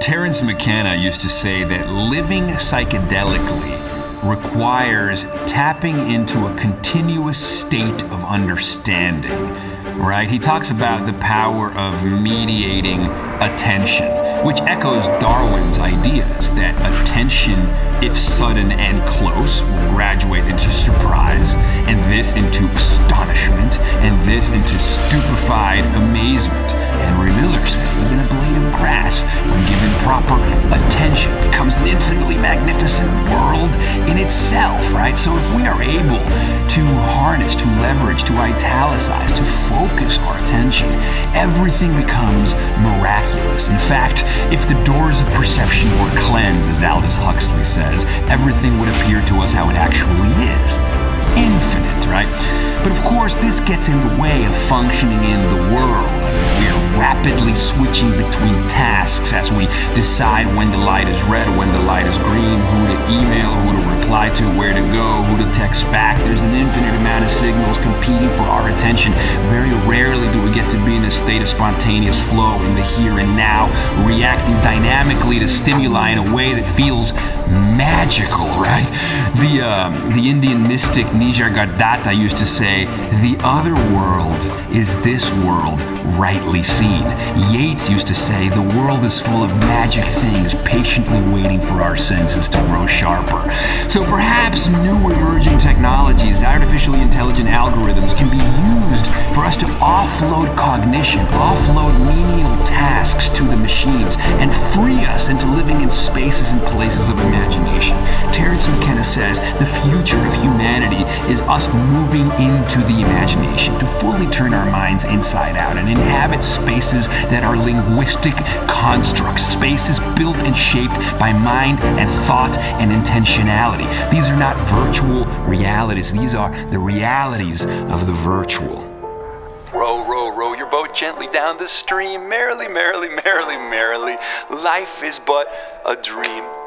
Terence McKenna used to say that living psychedelically requires tapping into a continuous state of understanding, right? He talks about the power of mediating attention, which echoes Darwin's ideas that attention, if sudden and close, will graduate into surprise, and this into astonishment, and this into stupefied amazement. Henry Miller said even a blade of grass, when given proper attention, becomes an infinitely magnificent world in itself, right? So if we are able to harness, to leverage, to italicize, to focus our attention, everything becomes miraculous. In fact, if the doors of perception were cleansed, as Aldous Huxley says, everything would appear to us how it actually is. Infinite, right? But of course, this gets in the way of functioning in the world. I mean, we are rapidly switching between tasks as we decide when the light is red, when the light is green, who to email, who to reply to, where to go, who to text back. There's an infinite amount of signals competing for our attention. Very rarely do we get to be in a state of spontaneous flow in the here and now, reacting dynamically to stimuli in a way that feels magical, right? The Indian mystic Nisargadatta used to say, "The other world is this world rightly seen." Yeats used to say, "The world is full of magic things patiently waiting for our senses to grow sharper." So perhaps new emerging technologies, artificially intelligent algorithms, can be used for us to offload cognition, offload menial tasks to the machines, and free us into living in spaces and places of imagination. Terence McKenna says the future of humanity is us moving into the imagination, to fully turn our minds inside out and inhabit spaces that are linguistic constructs, spaces built and shaped by mind and thought and intentionality. These are not virtual realities, these are the realities of the virtual. Row, row, row your boat gently down the stream, merrily, merrily, merrily, merrily. Life is but a dream.